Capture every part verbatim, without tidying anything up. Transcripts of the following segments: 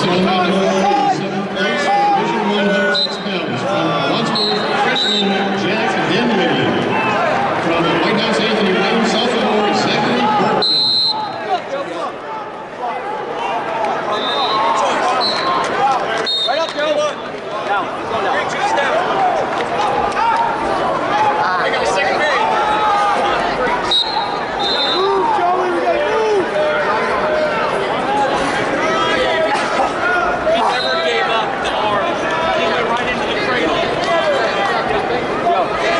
Missing on that note is seventh place for Division one one hundred six pounds from Wadsworth, freshman Jack Denley. From White House, Anthony Wayne, sophomore Zachary Burton. Right up, Joe. Down. Go down. Reach down. I got a second man. Move, Joey. We gotta move. He never gave up the arm. He went right into the cradle. Go.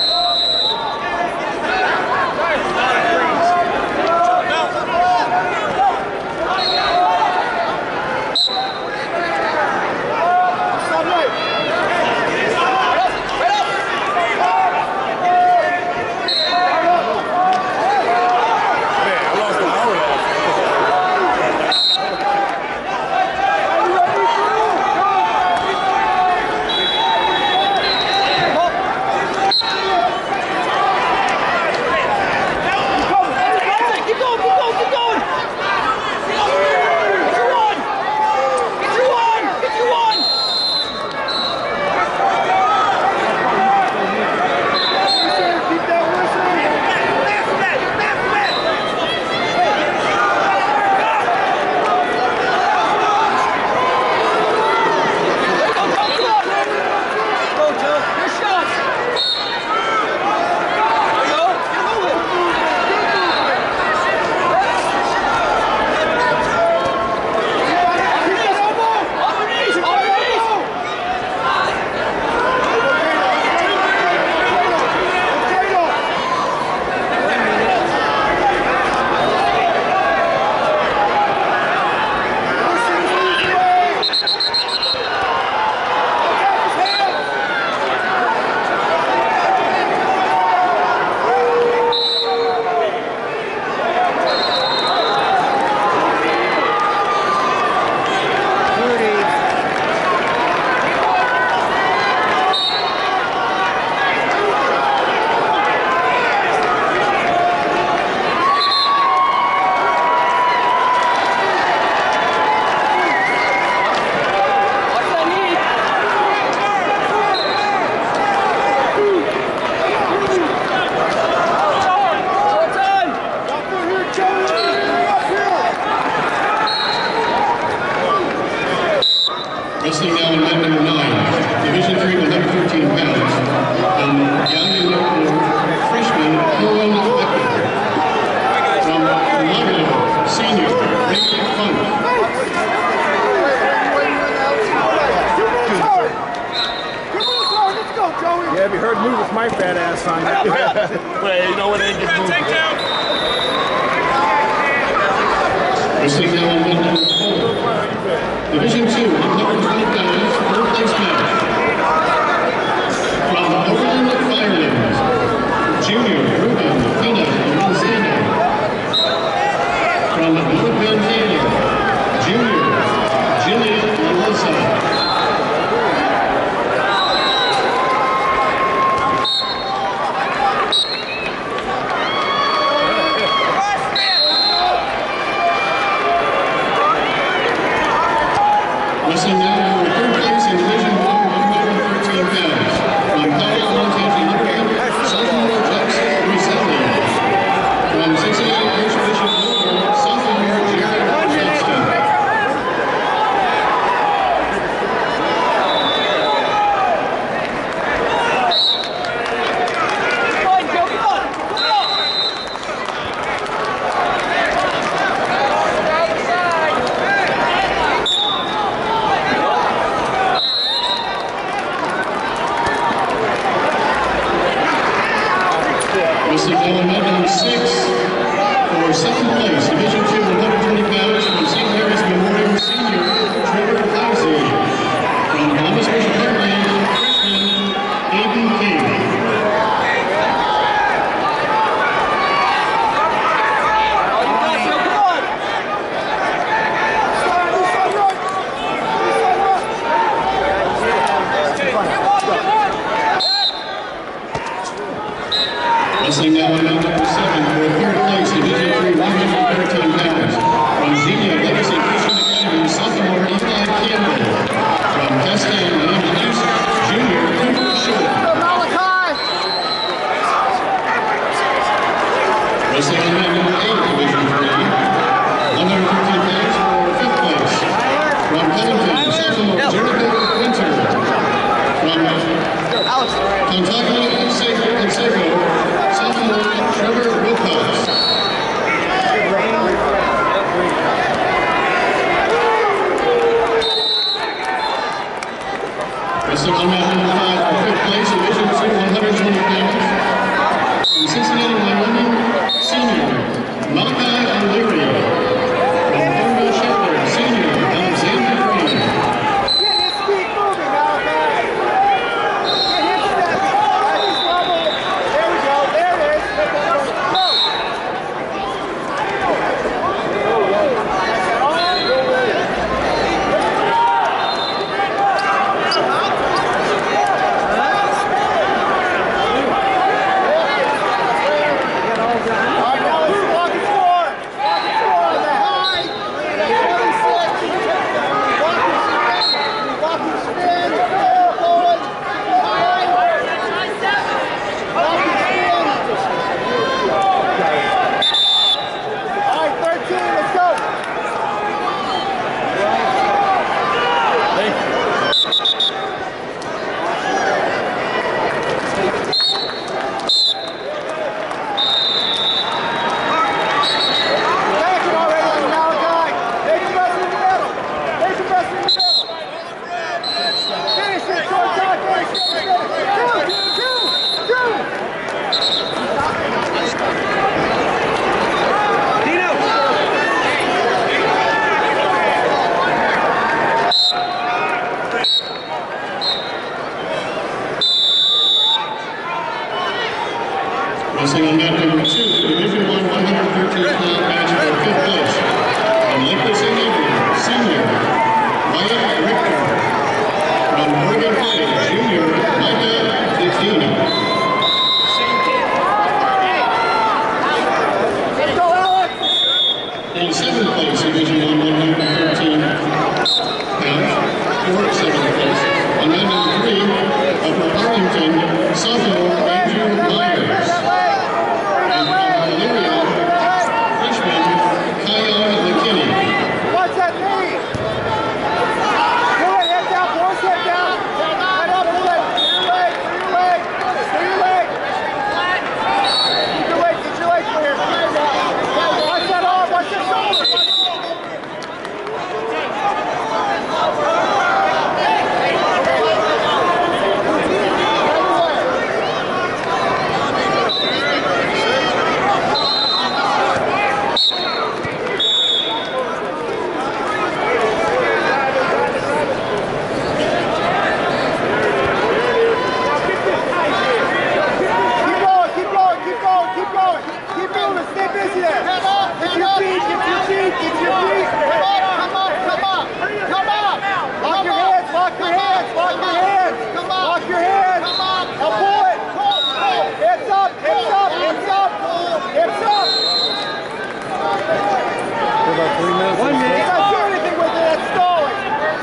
Wrestling now in mat number nine, Division three, one hundred thirteen pounds. From Galleon, freshman Owen Becker. From Lavalo, senior Ray Funk. Yeah, if you heard move with my fat ass on that. Well, you know what? They get moved. Wrestling now in mat number four, Division two, one hundred twenty pounds, third place match. From Overland Firelands, Junior Ruben Pina Lozano. From North Bend, Junior Jillian Melissa. Wrestling now in third place in Division one, one hundred thirteen pounds. From Colorado, Montana, sophomore Jackson Griselli. From Cincinnati, Archbishop Wilbur, sophomore Jared Johnston. Wrestling on mat number five for fifth place, Division two, one hundred twenty pounds. From Cincinnati, Wyoming, senior, Malachi O'Leary. From Thornville Shepherd, senior, Alexander Green. Get his feet moving, Malachi. Get his step. That's his level. There we go. There it is. Go. Wrestling on mat number two, Division one, one hundred thirteen pound match for fifth place. From Lake Saint Gabriel, senior, Wyatt Richter. From Oregon College, junior, Micah fifteen. In seventh place, Division one, one hundred thirteen pounds for seventh place. On mat number three, Upper Arlington, sophomore, Andrew Myers. And from Elyria, freshman, Kion McKinney. What's that mean? Pull it, head down, pull his head down. Head up, pull it. Get your leg, get your leg. Get your leg. Get your leg, get your leg clear. Watch that arm, watch your shoulder. One minute. You don't do anything with it, that's stalling.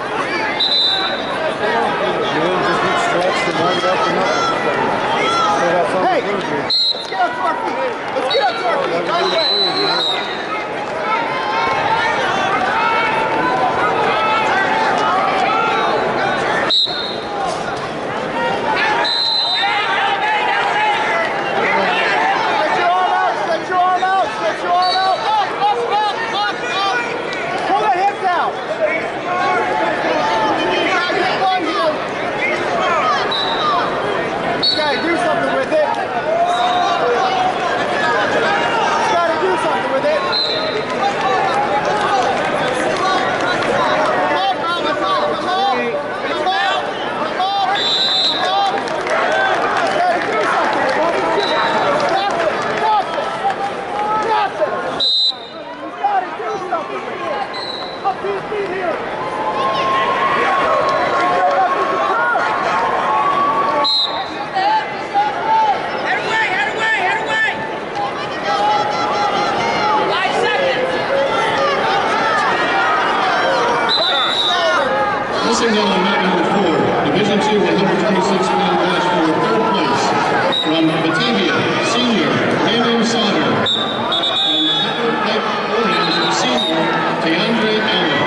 Hey, let's get up to our feet. Let's get up to our feet. Right away. Missing on mat number four, Division two, one hundred twenty-six pound match for third place. From Batavia, senior, Brandon Sauter. From Pepper Pike Orange, senior, DeAndre Allen.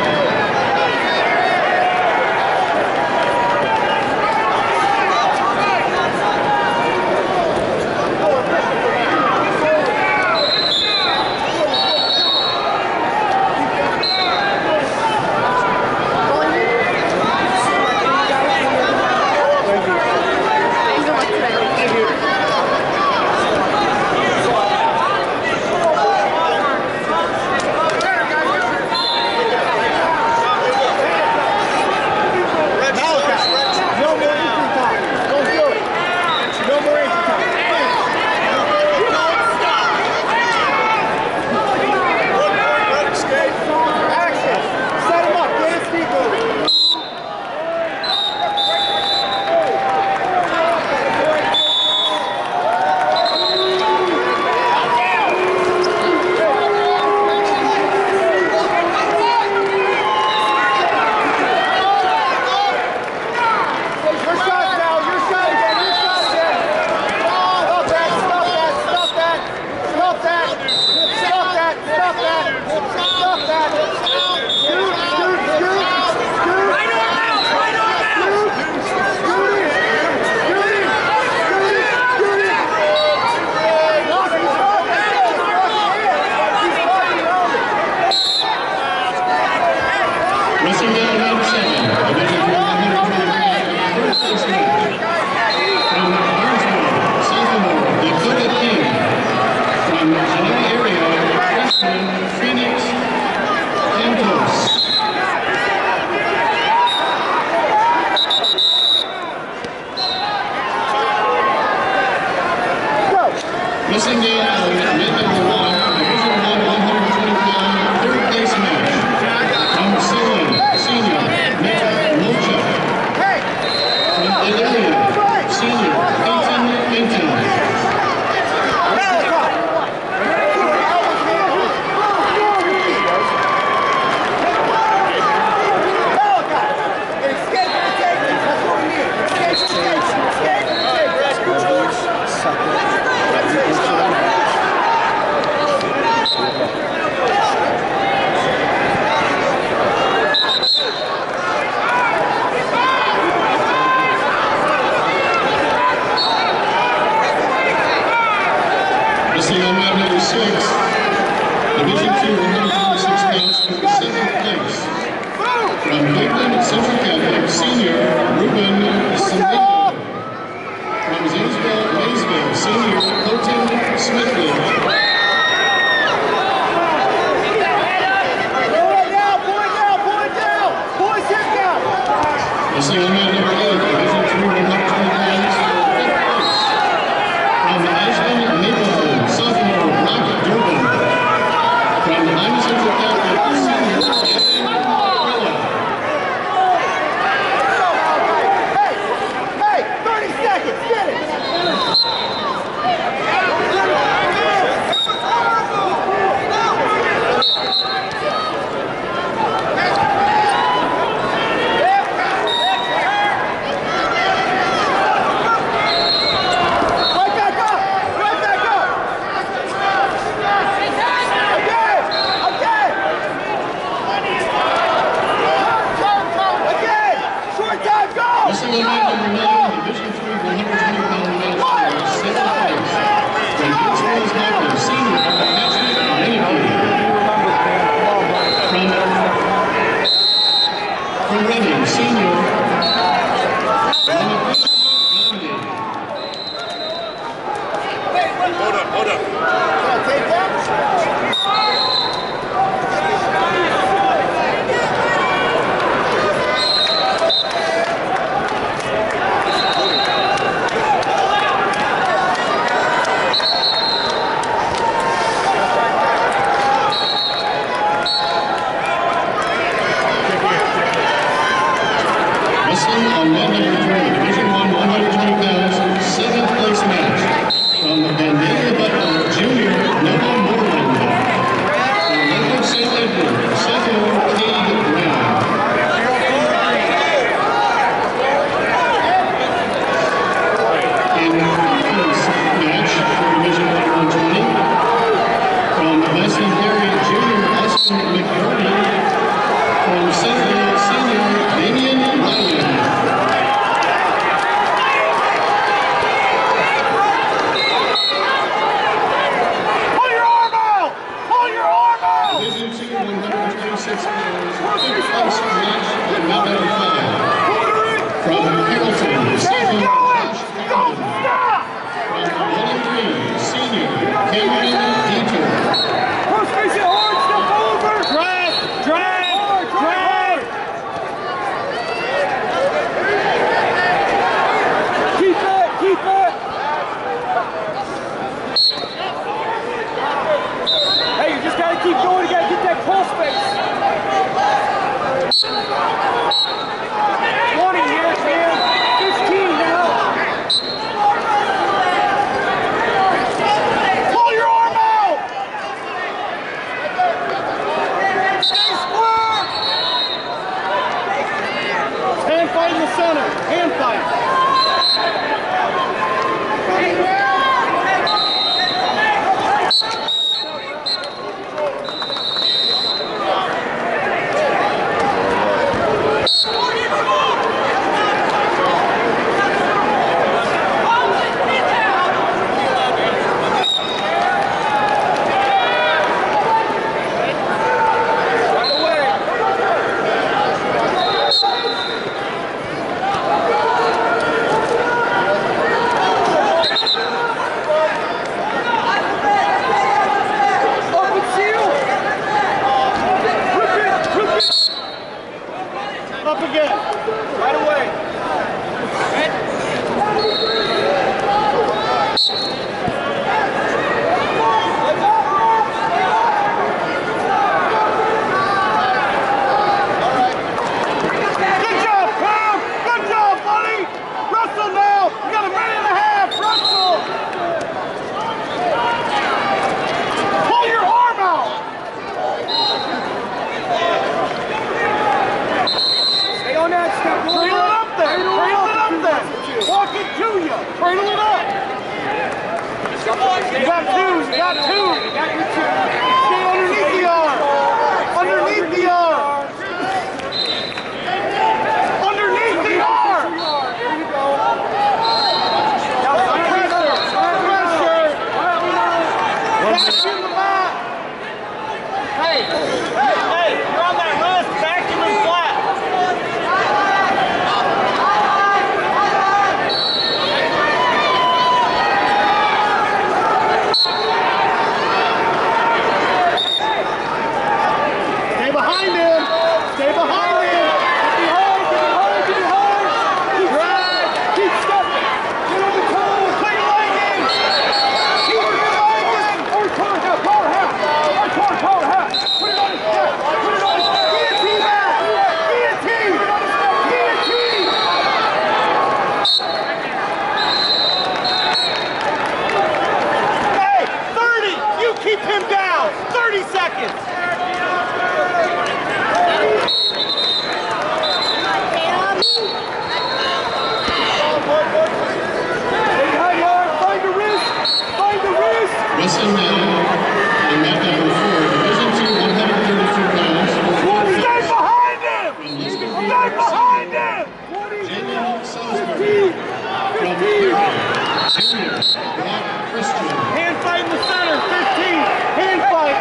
Go Wrestling down number seven, Division three, one hundred twenty-five, third place match. From Barnesville, sophomore, Dakota King. From Genoa area, freshman, Phoenix Campos. Wrestling down mid number one, Division one, one hundred twenty-five, third place match. From Solon, senior, Nick Molchuk. From Idalia, senior, Peyton Peyton. Wrestling on mat number six, Division two, one hundred twenty-six pounds, for seventh place. From Lakeland Central Catholic, senior, Ruben Simindo. From Zanesville, Maysville, senior, Colton Smithfield. Wrestling on mat number eight, Division three, one hundred twenty pounds, for fifth place. From Ashland, Maplewood, sophomore, Brock Durbin. From Iowa Central Catholic, senior, Gavin Prilla. Hey, hey, thirty seconds, get it! Right back up! Right back up! Again! Again! Again! Short time, go! Wrestling on mat number nine, Division three, one hundred twenty pound match, for seventh place. From Prince Williams Michael, senior, Patrick Renegade. From, from Reading, senior, Monica Gandhi. Hold up, hold up. Take that. Wrestling on mat number three, Division one, one hundred twenty pounds, seventh place match. From Vandalia Butler, junior, Noah Moreland. From Lakewood Saint Edward, sophomore, Cade Brown. In conference match for Division one, one twenty. From Weston Perry, junior, Austin McBurney. From Centerville, senior, Damian Ryan. Pull your arm out! Pull your arm out! Division two, one hundred twenty-six pounds, fifth place match at mat number five. From Hamilton, sophomore, Josh Go! Hamilton. Stop! From Bowling Green, senior, Cameron Detour. Push face it hard, step over! Drag! Drag! Drag! Keep it! Keep it! Hey, you just gotta keep going, you gotta get that pull space. twenty here, man. fifteen now. Pull your arm out! Stay square! Hand fight in the center. Hand fight. Right away. up again. Right away. Good job, Cam. Good job, buddy. Wrestle now. You got a minute and a half. Wrestle. Pull your arm out. Stay on that step. Cradle it up there. Cradle it up there. Walk it to you. Cradle it up. You got two. You got two. You got your two. Stay underneath the arm. Underneath the arm. Underneath the arm. There you go. Now pressure. Pressure. Back in the mat. Hey. Hey. Hey. You're on that wrist. Back in the flat. Stay behind him. Stay behind him. Get behind, get behind, get behind. Keep drag. Keep stepping. Get on the toe. Play your leg in. Keep your leg in. Or power half, power half. Or power, power half. Put it on his chest. Put it on his chest. Guillotine back. Guillotine. Guillotine. Hey, thirty. You keep him down. thirty seconds. Find the wrist! Find the wrist! Wrestling now in mat number four, Division two, one hundred thirty-two pounds. Stay behind him! Stay behind him! Jamie Salisbury from Cleveland. Junior, Black Christian. Hand fight in the center, fifteen. Hand fight.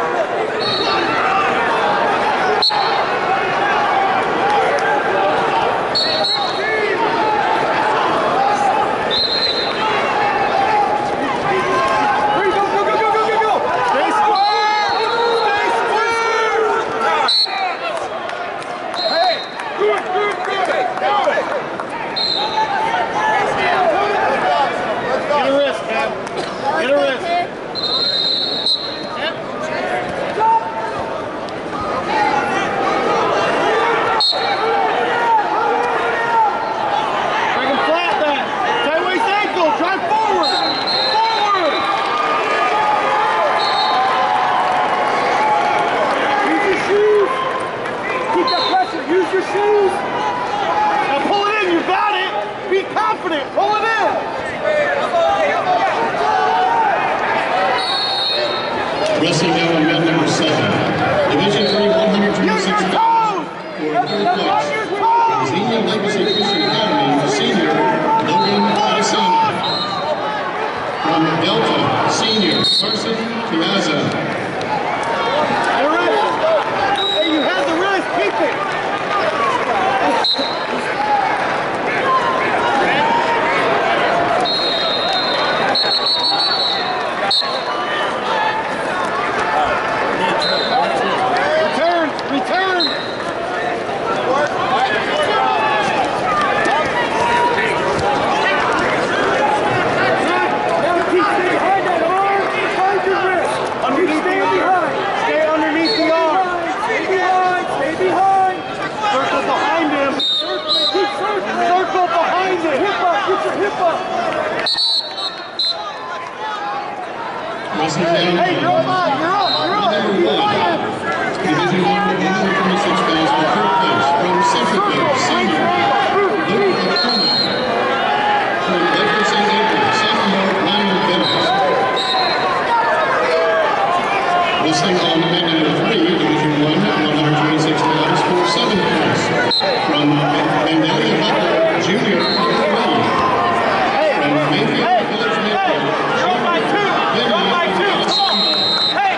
Hurry, go, go, go, go, go, go, go. Stay square! Stay square! Hey, good, good, good. Do it. Get a wrist, Cam. Get a wrist. Bring him flat then. Tight waist ankle. Drive forward. Forward. Use your shoes. Keep that pressure. Use your shoes. Now pull it in. You got it. Be confident. Pull it in. Wrestling now in mat number seven, Division three, one hundred Use your twenty-six toes. pounds. For third place, Use your toes. Xenia Legacy Christian Academy, Senior, Logan Adesanya. From Delta, Senior, Carson Piazza. The wrist. Hey, you have the wrist. Keep it. Return. Return. Now keep stay behind that arm. Find your wrist. Underneath stay behind. Stay underneath the arm. Stay behind. Stay behind. Circle behind him. Keep circling. Circle behind him. Hip up. Get your hip up. Wrestling down Hey, you're up. You're up. You're up. number Keep one, fighting. Division one, one hundred twenty-six pounds for third place. From Centerville, Senior, Luke Lacuna. From Bedford Saint Gabriel, sophomore, Lionel Bennett. Wrestling on mat number three, Division one, one hundred twenty-six pounds for seventh place. From Vandalia Butler, Junior, Parker Reed. From Mayfield Village Maple, You're up by two. You're up by two. Come on. Hey,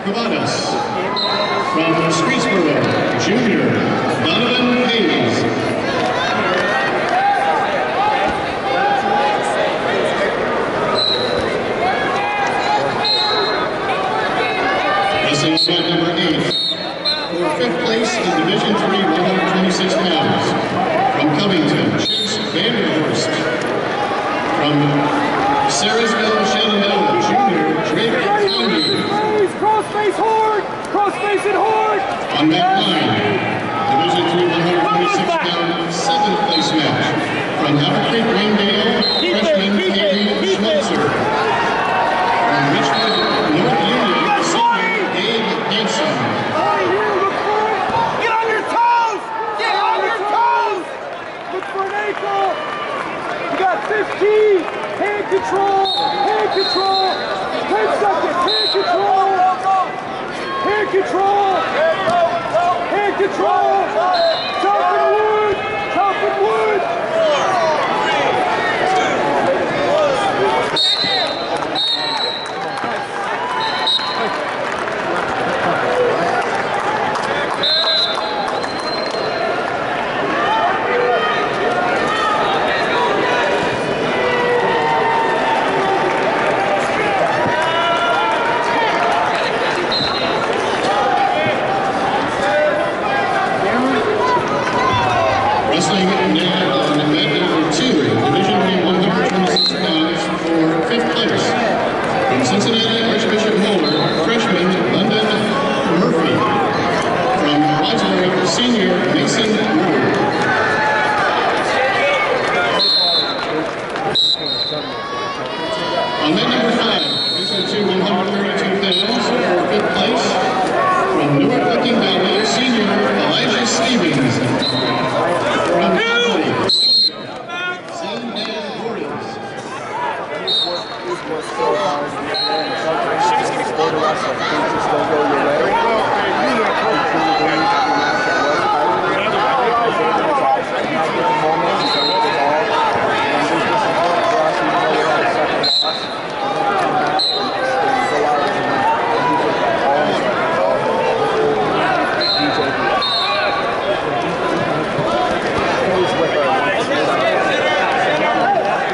Cavadas. From Streetsboro, Junior, Donovan Hayes. Wrestling mat number eight. For fifth place in Division three, one hundred twenty-six pounds. From Covington, Chase Vanderhorst. From Sarasville, Shenandoah, Junior, Drake County. Crossface hard! Crossface and hard! On mat nine, Division three, one hundred twenty-six pound, seventh place match. From Apple Creek, Wayndale, freshman Hayden Schmelzer. From Richmond, North Union, senior Dave Hanson. Get on your toes! Get on your toes! Look for an ankle! You got fifteen! Hand control! Hand control! ten seconds! Hand control! Hand control! Hand control! Chopping wood! Chopping wood! Wrestling now on mat number two, Division one, one hundred twenty-six pounds for fifth place. From Cincinnati, Archbishop Moeller, freshman London Murphy. From Wadsworth, senior Mason Moore. On mat number five, Division two, one hundred thirty-two pounds for fifth place. From Newark Licking Valley, senior Elijah Stevens. From Buffalo, Zane Dan Warriors.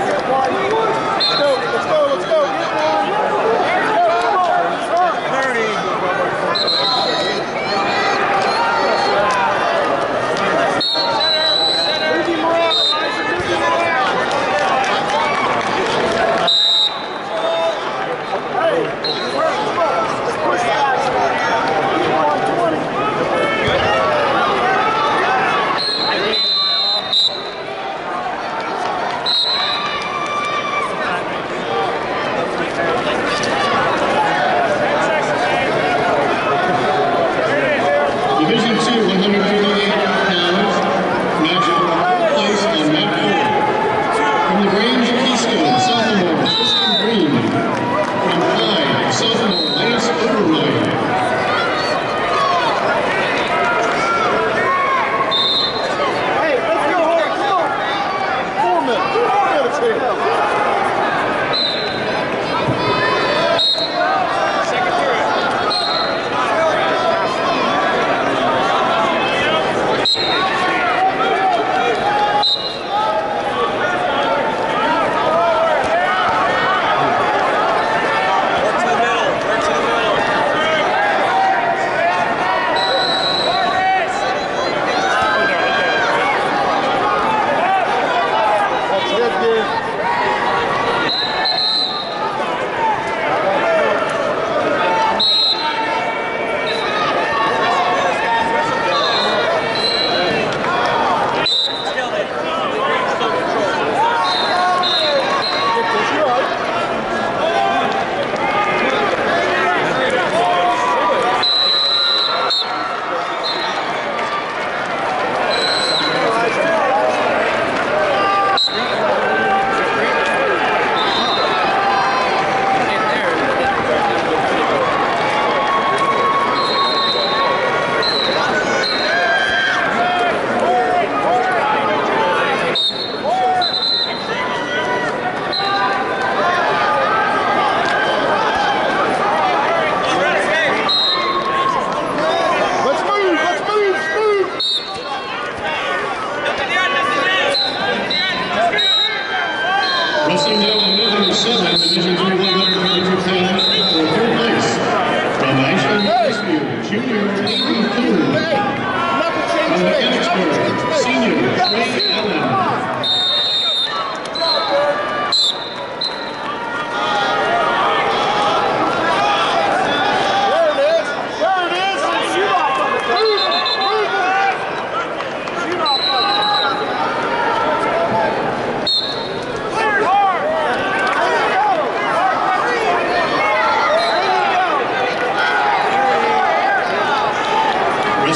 Let's go, let's go, let's go!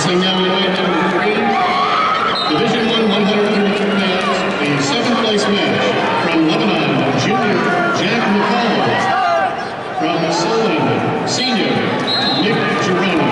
Wrestling now in weight number three, Division one, one hundred thirty-two pounds, a seventh place match from Lebanon, Junior Jack McCall. From Solon, Senior Nick Gironi.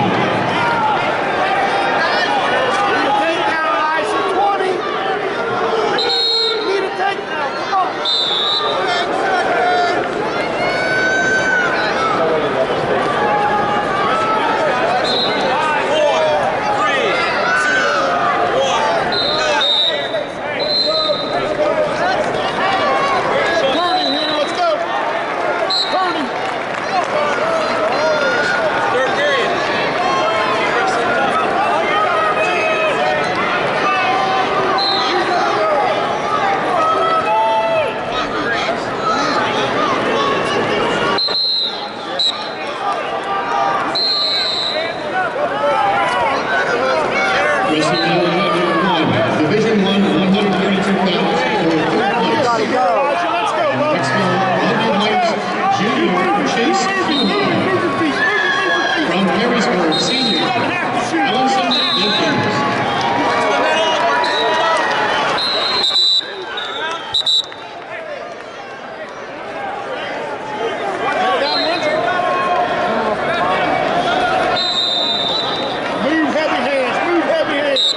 Division one, one hundred thirty-two pounds for third place. Junior Chase Kuhn. From Harrisburg, Senior Allison Dinkins. Move heavy hands, move heavy hands.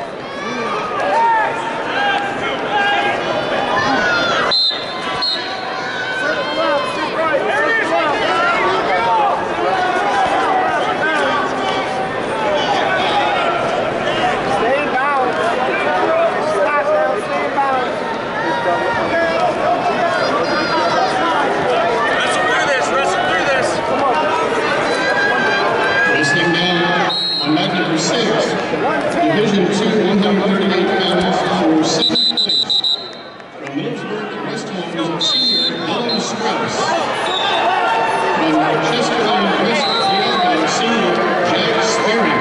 Division two, one hundred thirty-eight pounds for seventh place. From Middlesbrough, West Holmes, Senior Dylan Strauss. From Chesterland, West Diego, Senior Jack Sperry.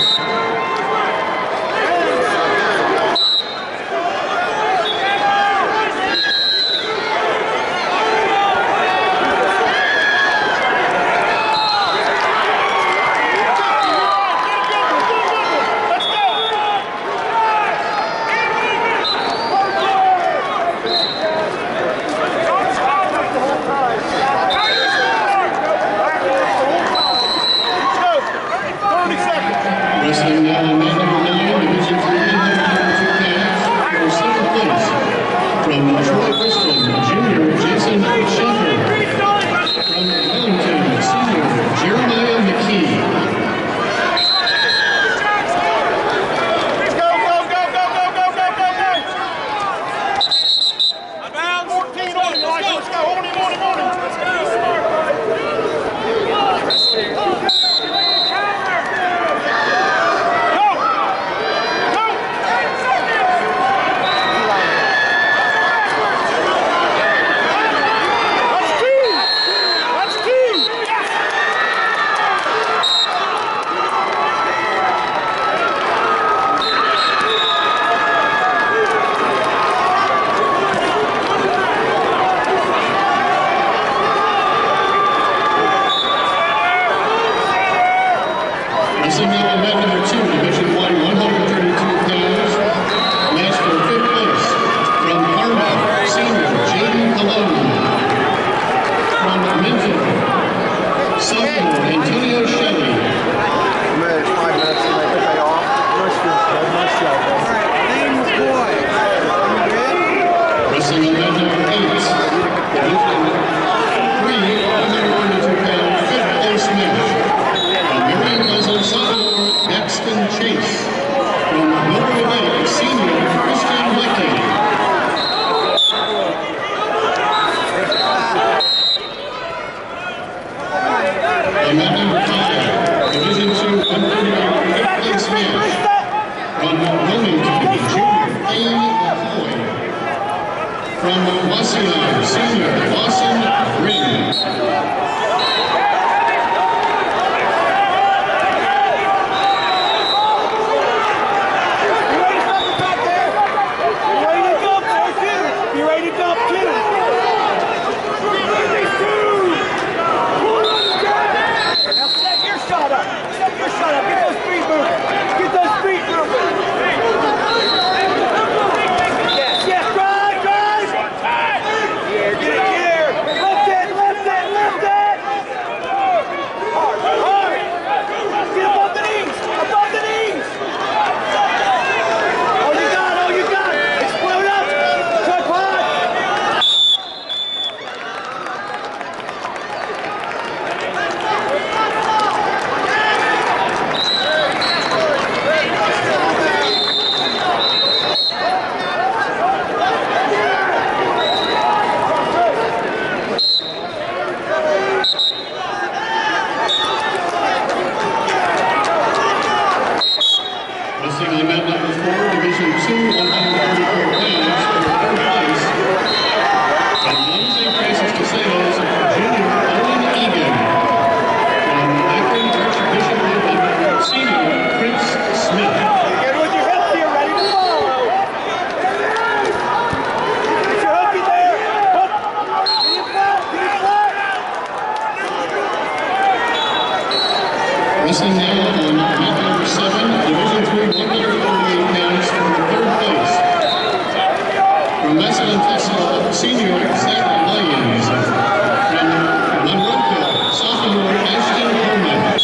Wrestling now in mat number nine, Division three, one hundred thirty-two pounds for seventh place. From Troy Bristol, Junior Jason Schaefer. From Wellington, Senior Jeremiah McKee. Go, go, go, go, go, go, go, go, go! fourteen on him, Elijah. Let's go. Hold him, hold him, hold him. Let's go. Wrestling now in mat number two, Division one, one hundred thirty-two pounds. Match for fifth place. From Parma, Senior Jaden Cologne. From Minton, Sophomore Antonio Shelley. Minutes, five minutes, and they pay off. Nice job, nice job, bro. Wrestling on mat number eight, Division three, one hundred thirty-two pounds, fifth place match. From Marion Muzzle, Sophomore Daxton Chase. Wrestling now on mat number seven, Division three, one hundred thirty-eight pounds for the third place. From Massillon, Texas, senior Zach Lyons. From Monroeville, sophomore Ashton Coleman.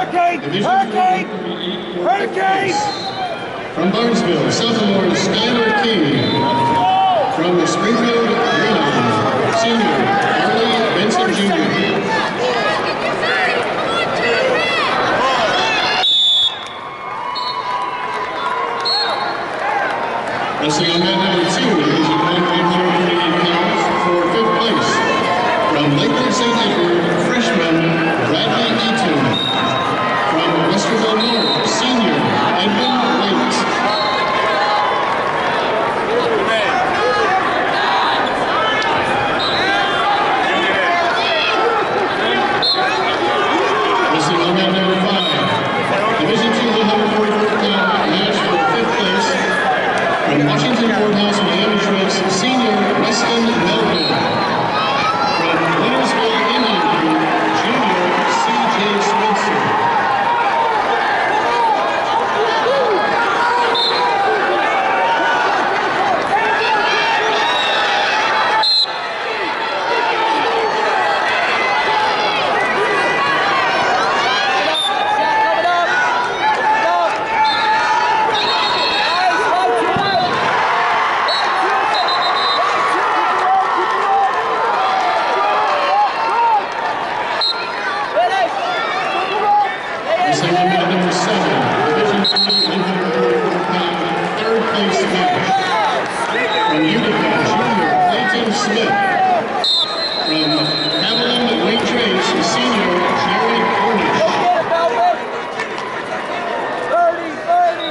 Hurricane! Division Hurricane! three, Hurricane! from Barnesville, sophomore Skylar King. From Springfield, Greenon, senior Harley Benson Junior Wrestling on mat number two, Division one, one hundred thirty-eight pounds, for fifth place. From Lakeland Saint Edward, freshman Bradley Eaton. From Westerville North, senior Edwin White. Wrestling on mat number five, Division two, one hundred forty-four pound match for fifth place. From Washington Courthouse, Miami Shrimps, senior Weston Melvin. From Wintersville, Indian Group, junior C J Spencer. Wrestling on mat number seven, Division three, one hundred forty-four pound, third place match. From Utica, junior Clayton Smith. From Haviland Wayne Trace, senior Jared Cornish. thirty, thirty.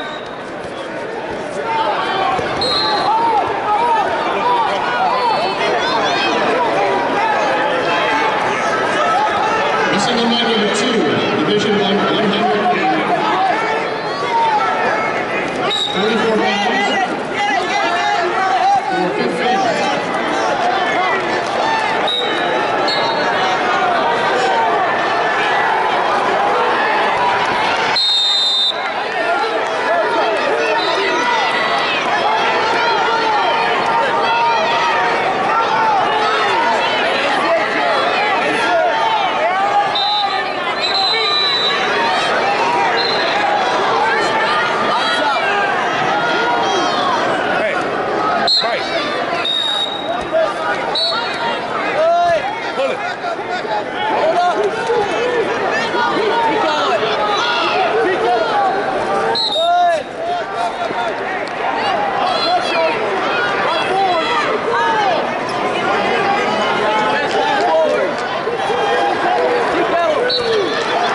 Wrestling on mat number two, Division one, one hundred forty-four pounds, for fifth place. Hey! Mike! Pull it! Hold up. Keep going. Keep going. Good. Run forward. Run forward. Keep going.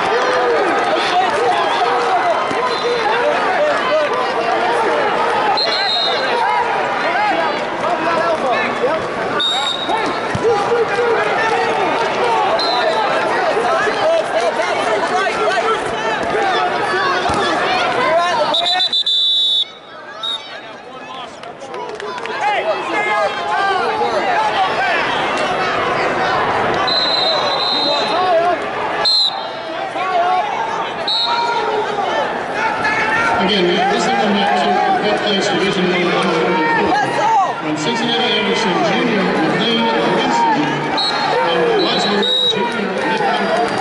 Again, wrestling on mat two, fifth place, Division one, one forty-four. From Cincinnati Anderson, junior McLean Winston. From Wadsworth, junior Nick Hunter.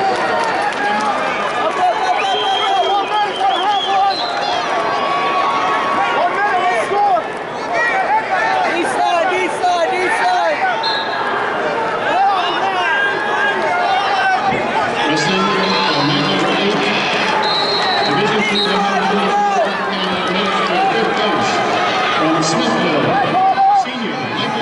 Wrestling on mat number eight, Division two, one hundred forty-four pound match for fifth place. From Smithville, senior Michael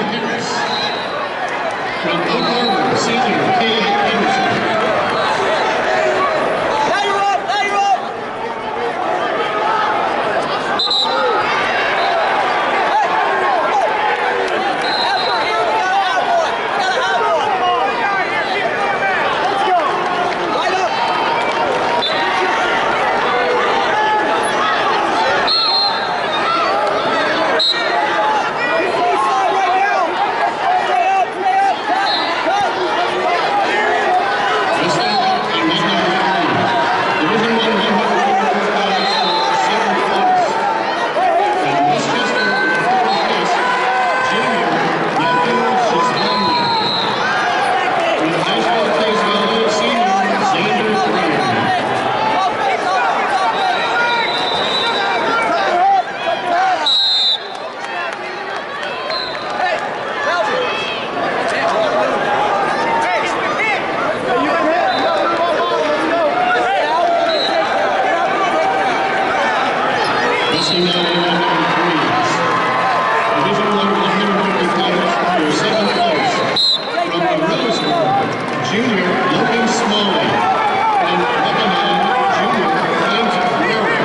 C nine A one threes. Division one one hundred fifty pounds for second place. From Roseburg, Junior Logan Smalley. From Lebanon, Junior Clint Guerra.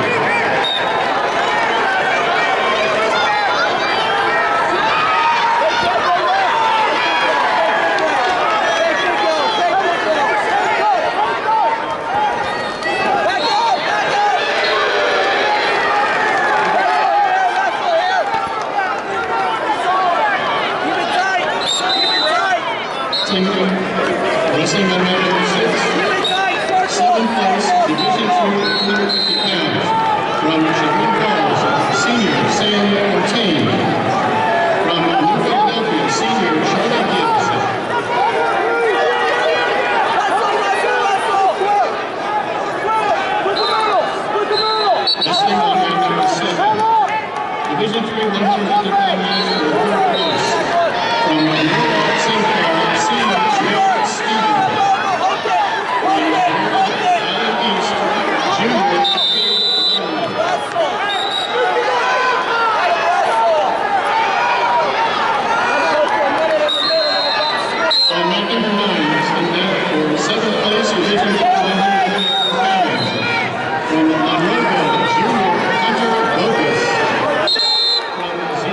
Timothy, wrestling on number six. Seventh place, Division two, one hundred fifty pounds. From Chagrin Falls, Senior Sam Ortain. From New Philadelphia, Senior Charlie Gibbs. Wrestling on number seven. Division three, one hundred fifty pound man for third place. From Norwalk, Saint Paul, Senior Jared Stevens. From Island East, Junior Dave Lerman. On mat number nine, wrestling now for seventh place, Division four, one hundred fifty pounds. From Monroeville, Junior Hunter Bogus. From Z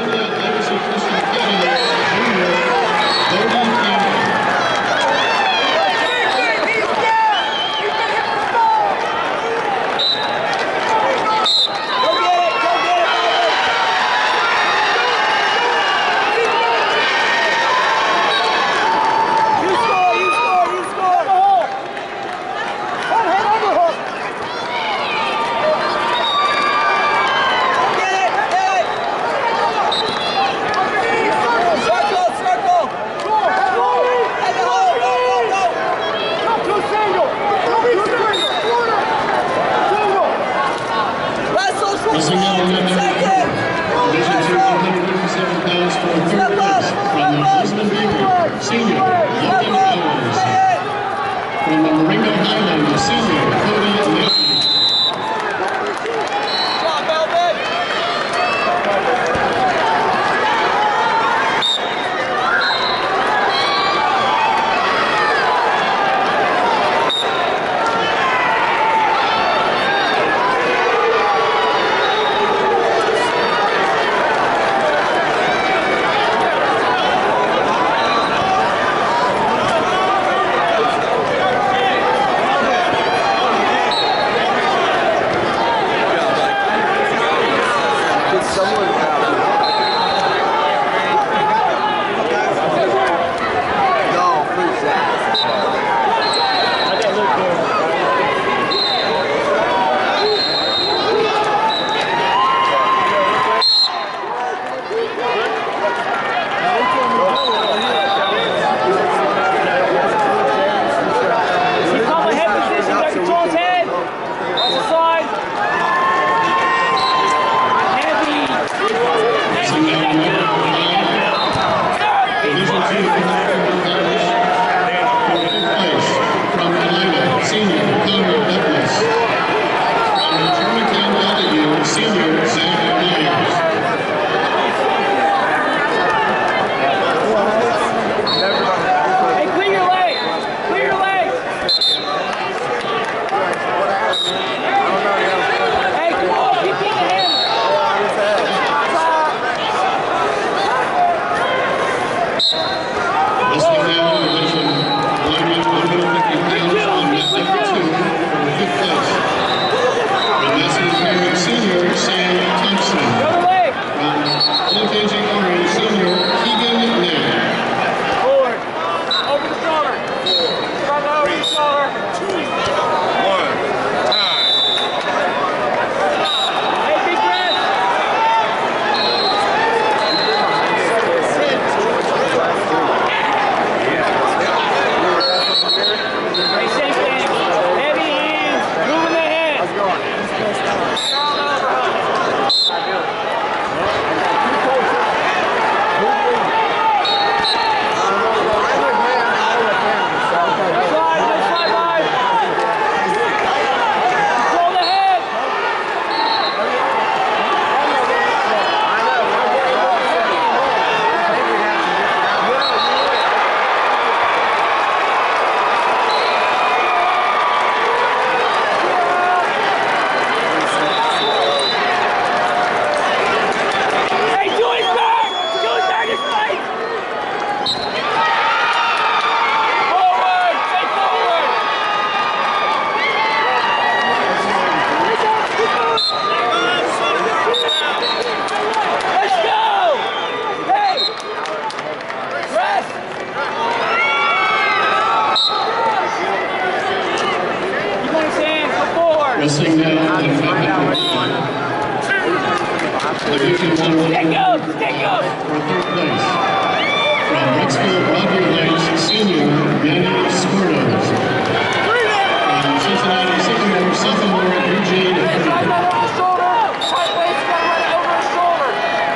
Wrestling now at five hundred pounds. Division one Stick up! Stick up! for third place. From Rexville Broadview Heights, senior Manny Skordos. From Cincinnati Sycamore, sophomore Eugene Try Hurd. that over the shoulder. Tight waist, gotta run it over his shoulder.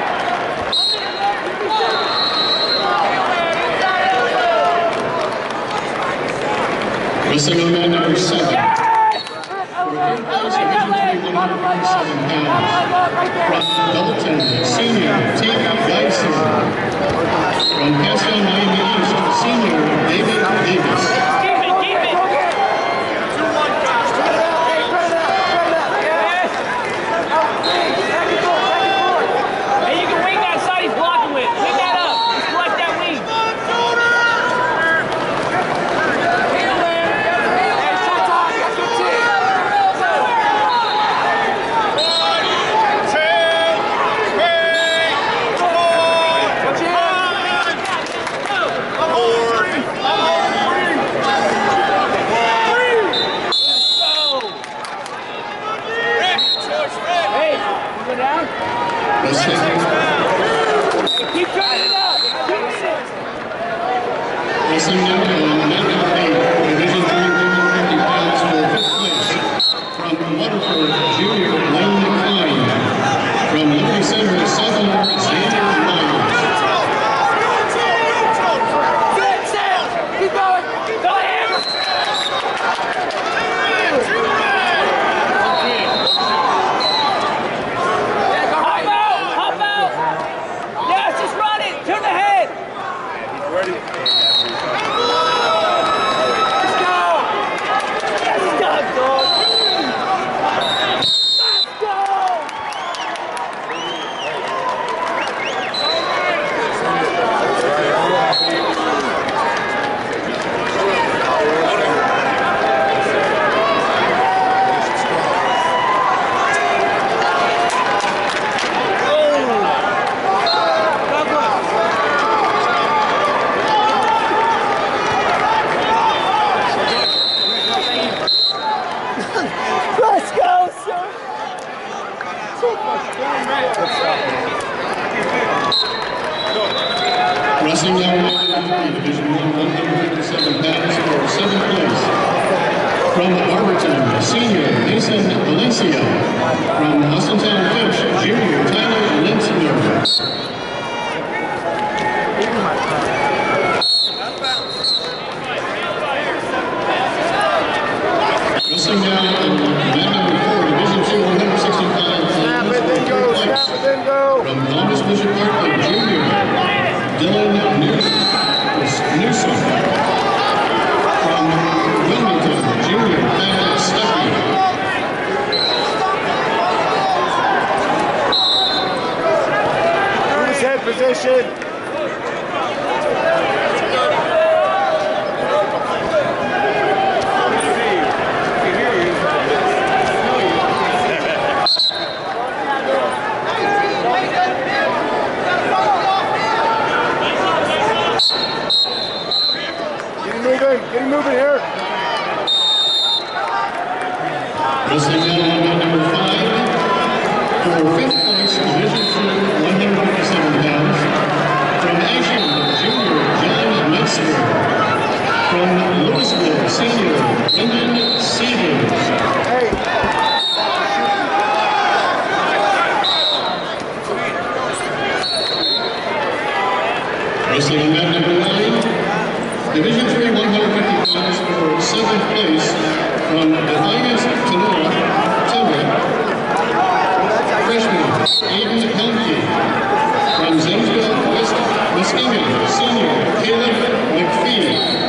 Wrestling on mat number seven. Yes! For third place, Division three, one hundred thirty-seven pounds. From Dalton, senior Tate Geisler. From Pasco, Miami East, senior David Davis. Keep it, keep it! Hey, you can wing that side he's blocking with. Wing that up. Just collect that wing. Hey, you go down. Wrestling Keep turning it up. Wrestling now on mat number eight, Division three, one hundred fifty pounds for fifth place. From Waterford, junior Lane Klein. From Liberty Center, sophomore Xavier Myers. Keep going. Go ahead. Hop out. Hop out. Yes, just run it. Turn the head. Ready? Let's go. Let's go, dog. Let's go. Let's go, son. Wrestling now on Division one, one hundred fifty-seven pounds for seventh place. From Arlington, senior Mason Valencia. From Austintown Finch, junior Tyler Linsner. Wrestling now on mat number four, Division two, one hundred sixty-five Snap pounds it, then for go. third Snap place. it, then go. From Columbus Bishop Parkland, junior Dylan News- Newsom. From Wilmington, junior Tyler Stuckey. Use head position. Get him moving. Get him moving here. Wrestling now on mat number five. For fifth place, Division two, one hundred fifty-seven pounds. From Ashland, junior John Metzger. From Louisville, senior Brendan Severs. Hey. Wrestling on mat number nine, Division three, one hundred fifty pounds for seventh place. From Defiance, Sonora, Tilden. Freshman Aiden Helmke. From Zanesville, West Muskegon, senior Caleb McPhee.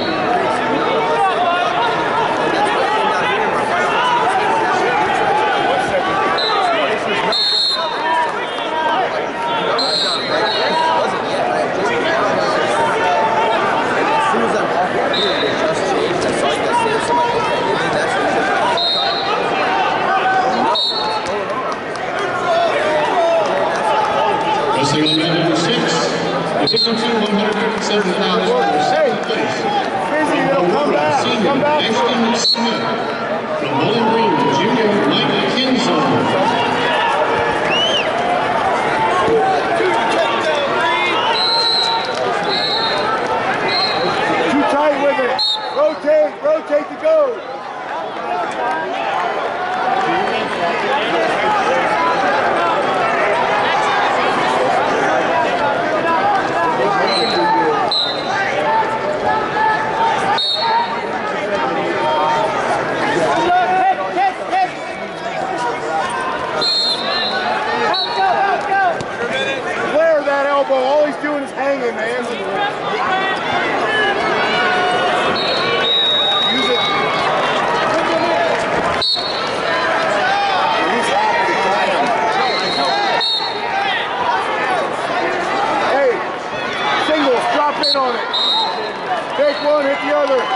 Wrestling on mat number six, Division two, one hundred fifty-seven pounds for second place. Busy, From come Aurora, back. senior Come back. Ashton Smith. From Bowling Green, junior Mike one, hit the other.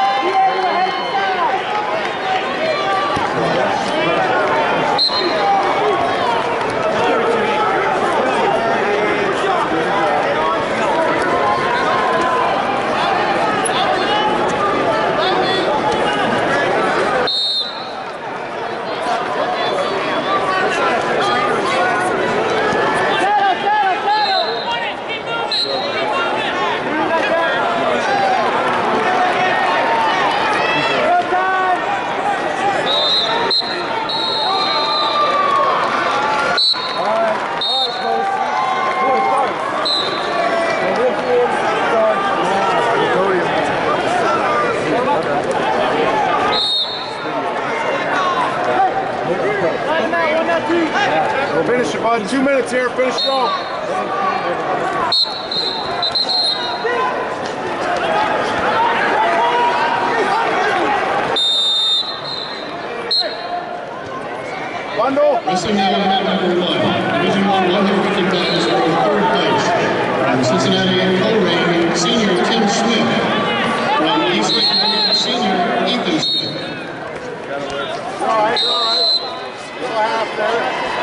Finish it, bud. Two minutes here. Finish strong. Bundle. Wrestling now in event number one. Division one, one hundred fifty pounds for third place. From Cincinnati and Coleraine, senior Tim Smith. From East Lake, senior Ethan Smith. All right, all right. Little half there.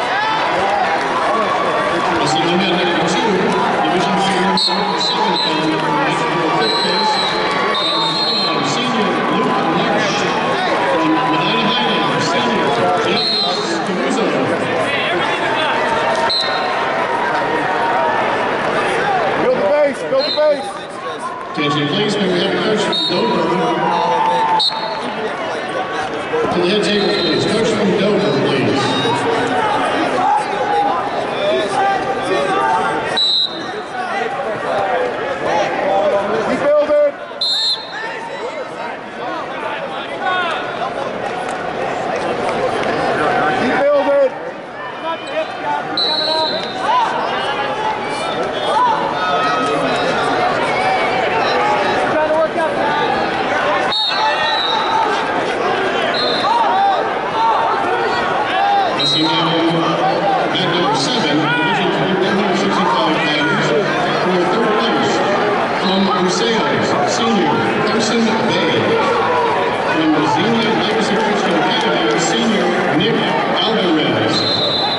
Wrestling event number two. Division one, one hundred seventy pounds for fifth place. From senior Luke Marsh. From Medina Highland, senior James Caruso. Build the base, build the base. Attention please, may we have Coach from Dover. To the head table please. Coach from Dover, please. Keep building. Keep building. Trying to work out Wrestling now at number seven, Division three, one hundred sixty-five pounds for third place. From Marseilles, senior Carson Bay. From Xenia Legacy Christian Academy, senior Nick Alvarez.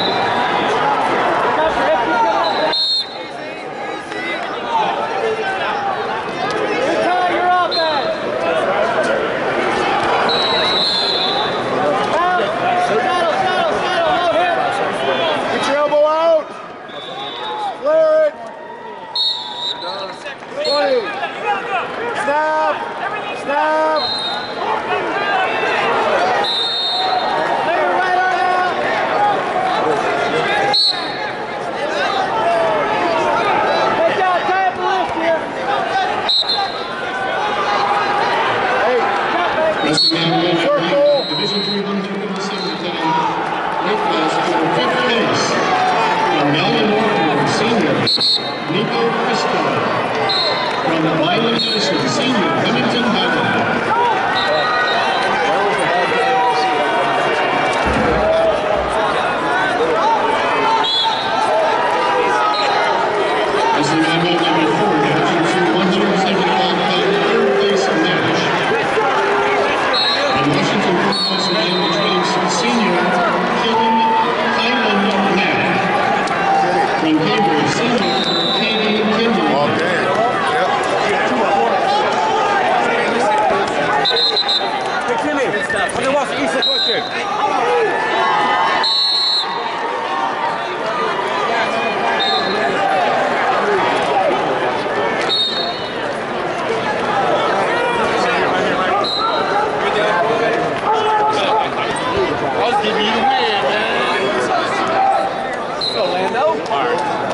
Get your elbow out. Flare it. twenty. Snap. Snap. Lay your right arm out. Good job. Tie up the list here. Hey. Wrestling now at number Division three, one hundred fifty-seven pound weight class for fifth place. From Melbourne, Northwood, senior Nico Cristo. From Milan Edison, senior Remington Howard. Wrestling now at number four, Division two, one hundred seventy-five pound third place match. From Washington, Football Surrounding Trains, senior Killen Highland Knapp. From Cambridge, senior Katie Kendall. Okay. What was the Easter question? I'll give you the win, man. So, Lando. All right.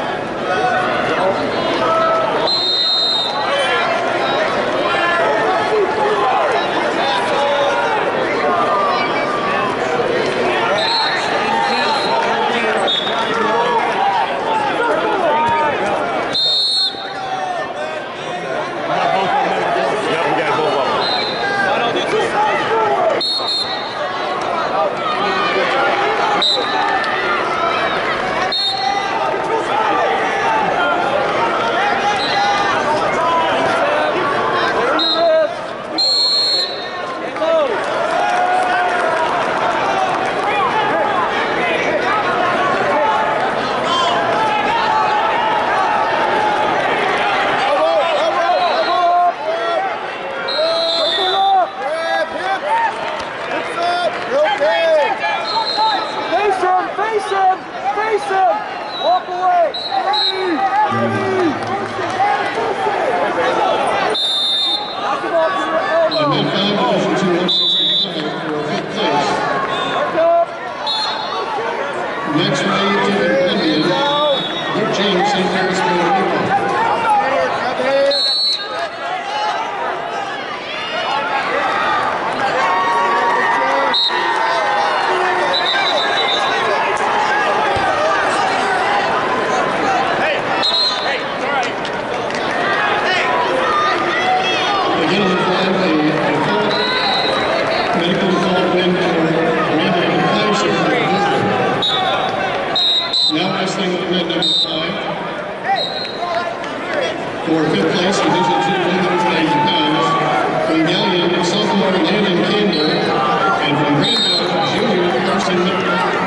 Next Ray Tiffin Brendan, Luke James, Saint Paris, Puerto Rico. Again, we find a default, medical default win for Randy Kaiser. Now wrestling with red number five. For fifth place, Division two, one hundred ninety pounds. From Galleon, sophomore Landon Campbell. And from Granville, junior Carson Miller.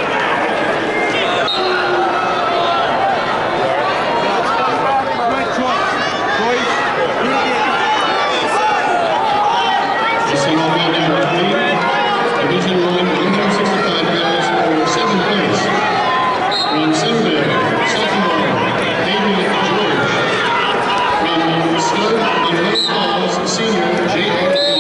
Wrestling on mat number twenty. Division one, one hundred sixty-five pounds for seventh place. From Centerville, sophomore, David George. From Stoke, Monroe Falls, senior, J R P.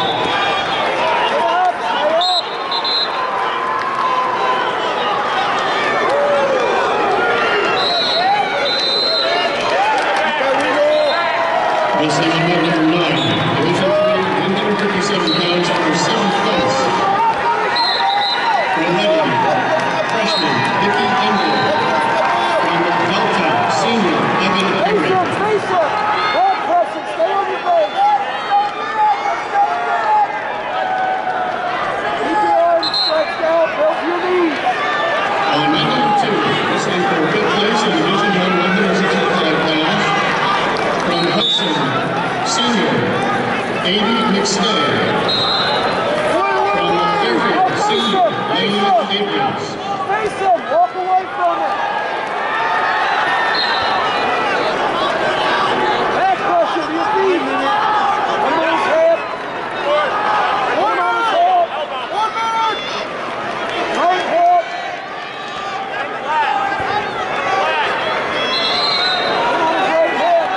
Wrestling on mat number nine. Division three, one hundred fifty-seven pounds for seventh place. From Reading, freshman, Vicky Engel. From Delta, senior, Evan Perry. Face up! Hold pressure! Stay on your face! Keep your arms stretched out, build your knees. On mat number two, wrestling for fifth place in Division one, one hundred sixty-five pounds. From Hudson, senior, Amy McStay. From Fairfield, senior, Lane Abrams. Face him! Walk away from it! Back pressure to your feet! One on his head! One on his head! One minute! Right head! One on his right head!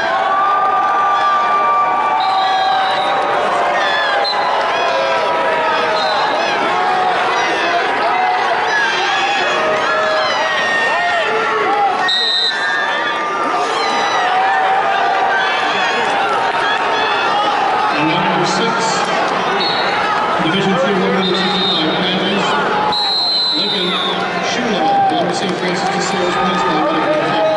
On mat number six, Division three, one hundred sixty-five pounds. Lincoln Shula, Columbia Saint Francis de Sales Principal, medical default.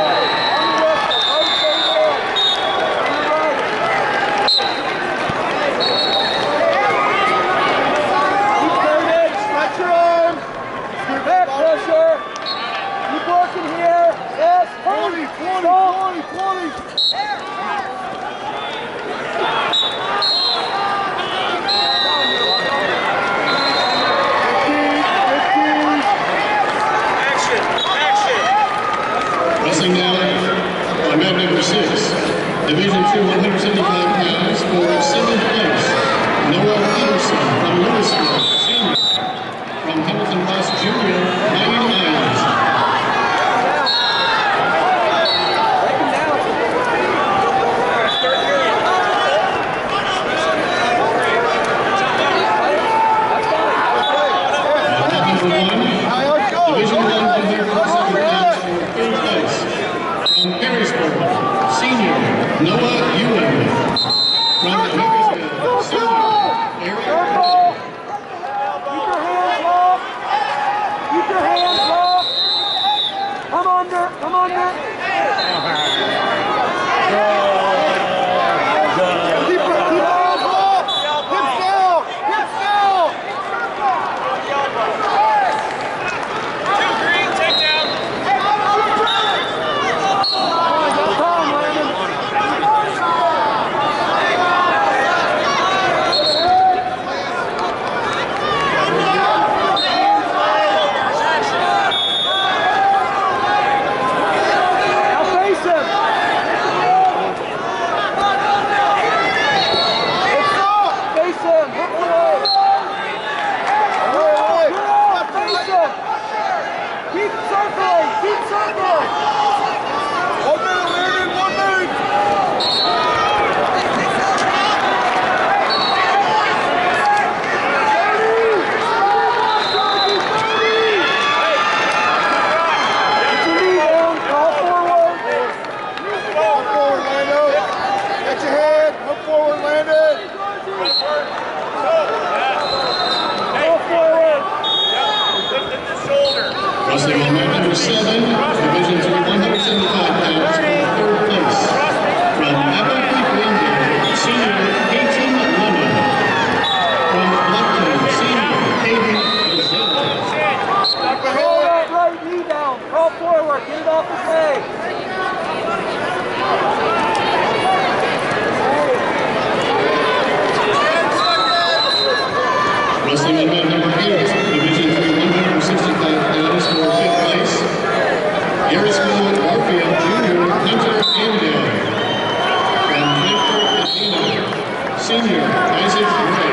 Stretch your arms. Back pressure. Keep working here. Yes. twenty, twenty, twenty, twenty. Wrestling now on mat number six, Division two, one hundred seventy-five pounds for seventh place. Noah Peterson from Louisville, senior. From Hamilton Ross Junior, nine irons. Mat number one, Division one, one hundred fifty-seven pounds for third place. From Perrysburg, senior, Noah Ewan. From Marysville, senior, Eric Careful. Ray. Keep your hands locked. Keep your hands locked. Come under. Come under. Keep your hands locked. Hips down. Hips down. Two green, take down. Come, Landon. Wrestling on mat number seven, Division three, one hundred seventy-five pounds, third place. From Apple Creek, Glendale, Senior Peyton Lemon. From Bluffton, Senior Hayden Bazilla. Roll that right knee down. Crawl forward. Get it off his leg. Wrestling on mat number eight, Division three, one hundred sixty-five pounds, for fifth place. Harrisville Garfield Junior Hunter Amdale. From Frankfort, Athena, Senior Isaac Gray.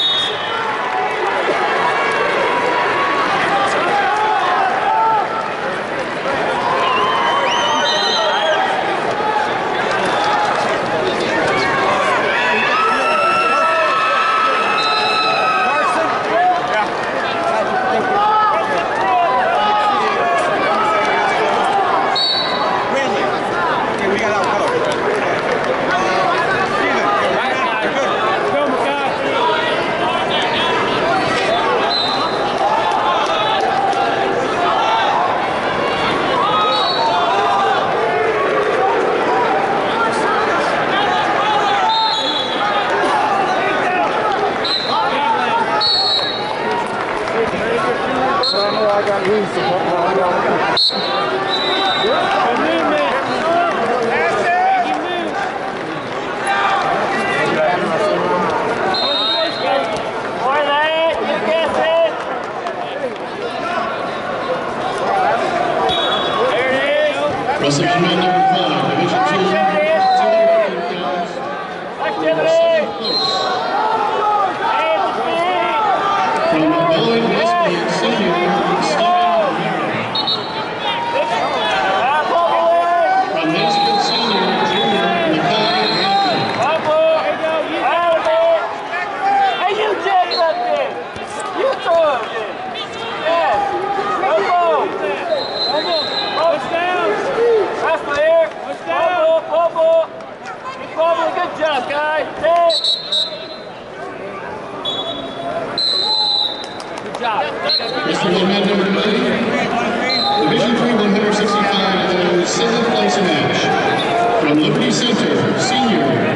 Wrestling on mat number five, Division two, two hundred fifty pounds, for seventh place. From Boyd Westfield Senior, Stephen Rivera. From Mansfield Senior, Junior Mackay Anthony. Hey, you Jake up there. You throw it there. Yes. Elbow. Push down. That's clear. Push down. Pull, pull, keep pulling. Good job, guys. Six. Good job. Wrestling on mat number nine, Division three, one hundred sixty-five pounds, seventh place match. From Liberty Center, Senior